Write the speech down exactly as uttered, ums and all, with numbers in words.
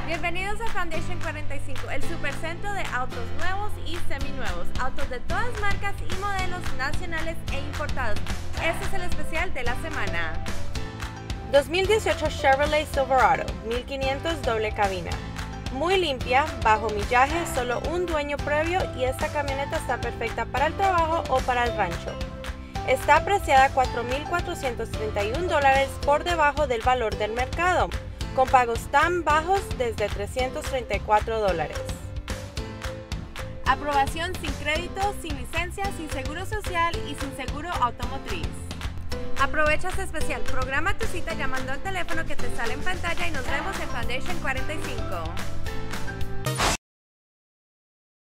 Bienvenidos a Foundation cuarenta y cinco, el supercentro de autos nuevos y seminuevos, autos de todas marcas y modelos nacionales e importados. Este es el especial de la semana. dos mil dieciocho Chevrolet Silverado mil quinientos doble cabina. Muy limpia, bajo millaje, solo un dueño previo y esta camioneta está perfecta para el trabajo o para el rancho. Está apreciada a cuatro mil cuatrocientos treinta y un dólares por debajo del valor del mercado, con pagos tan bajos desde trescientos treinta y cuatro dólares. Aprobación sin crédito, sin licencia, sin seguro social y sin seguro automotriz. Aprovecha este especial, programa tu cita llamando al teléfono que te sale en pantalla y nos vemos en Foundation cuarenta y cinco.